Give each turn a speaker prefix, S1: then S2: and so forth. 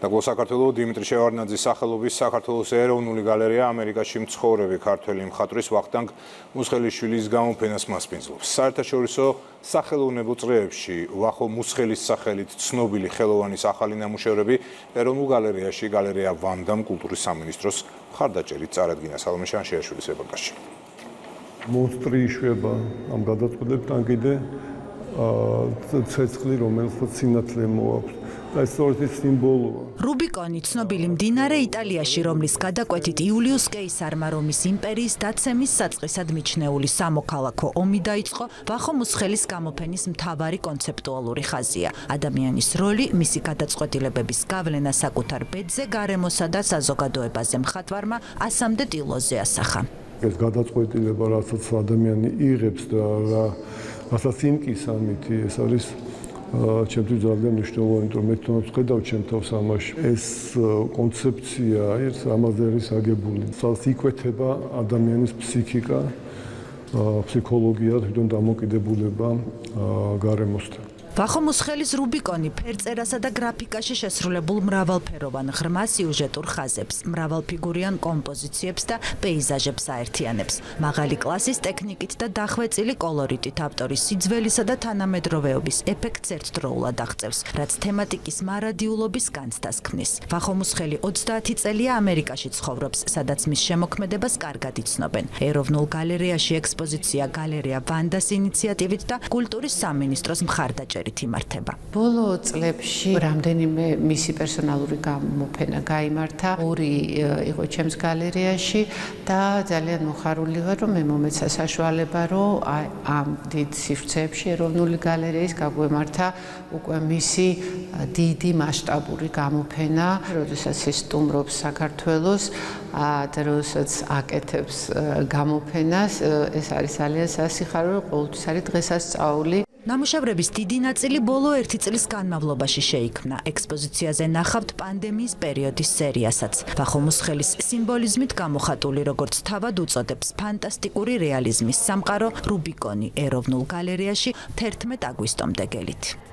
S1: Დაგლო საქართველოს დიმიტრი შევარდნაძის სახელობის საქართველოს ეროვნული გალერეა ამერიკაში მცხოვრები ქართველი მხატვრის ვახტანგ მუსხელიშვილის გამოფენას მასპინძლობს. საერთაშორისო სახელოვნებო წრეებში ვახო მუსხელის სახელით ცნობილი ხელოვანის ახალი ნამუშევრები ეროვნულ გალერეაში გალერეა ვანდამ კულტურის სამინისტროს მხარდაჭერით წარადგინა. სალომე შანშიაშვილის რეპორტაჟი.
S2: მონსტრი იშვება ამ გადაწყვეტებთან კიდე ცეცხლი, რომელსაც სინათლე მოაქვს. და სწორედ ეს სიმბოლოა.
S3: რუბიკონი ცნობილი მდინარე იტალიაში, რომლის გადაკვეთით იულიუს კეისარმა რომის იმპერიის დაცემის საწყისად მიჩნეული სამოქალაქო ომი დაიწყო, ვახო მუსხელის გამოფენის მთავარი კონცეპტუალური ხაზია. ადამიანის როლი, მისი გადაწყვეტილებების გავლენა საკუთარ ბედზე, გარემოსა და საზოგადოებაზე მხატვარმა ასამდე ტილოზე ასახა.
S2: ეს გადაწყვეტილება, რასაც ადამიანი იღებს და რასაც იმკის ამითი, ეს არის ჩემთვის ძალიან მნიშვნელოვანი, რომ მე თვითონ ვხედავ ჩემ თავს ამაში. ეს კონცეფცია ის ამაზე არის აგებული. სადაც იკვეთება ადამიანის ფსიქიკა, ფსიქოლოგია, თვითონ დამოკიდებულება გარემოსთან.
S3: ვახო მუსხელის რუბიკონი ფერწერასა და გრაფიკაში შესრულებულ მრავალფეროვან ღრმა სიუჟეტურ ხაზებს, მრავალფიგურიან კომპოზიციებს და პეიზაჟებს აერთიანებს. მაღალი კლასის ტექნიკით და დახვეწილი კოლორიტით ავტორის სიძველისა და თანამედროვეობის ეფექტს ერთდროულად აღწევს, რაც თემატიკის მარადიულობის განცდას ქმნის. ვახო მუსხელი 30 წელია ამერიკაში ცხოვრობს, სადაც მის შემოქმედებას კარგად იცნობენ. ეროვნულ გალერეაში ექსპოზიცია გალერეა ვანდას ინიციატივით და კულტურის სამინისტროს მხარდაჭერით იმართება.
S4: ბოლო წლებში რამდენიმე მისი პერსონალური გამოფენა გაიმართა, 2 იყო ჩემს გალერეაში და ძალიან მოხარული ვარ, რომ მე მომეცა საშუალება, რომ ამ დიდ სივრცეებში ეროვნული გალერეის გაგვემართა უკვე მისი დიდი მასშტაბური გამოფენა, როდესაც ის სტუმრობს საქართველოს და როდესაც აკეთებს გამოფენას, ეს არის ძალიან სასიხარო, ყოველთვის არის დღესასწაული.
S3: ნამუშევრების დიდი ნაწილი ბოლო 1 წლის განმავლობაში შეიქმნა. ექსპოზიციაზე ნახავთ პანდემიის პერიოდის სერიასაც. ვახო მუსხელის სიმბოლიზმით გამოხატული, როგორც თავად უწოდებს, ფანტასტიკური რეალიზმის სამყარო რუბიკონი ეროვნულ გალერეაში 11 აგვისტომდე გელით.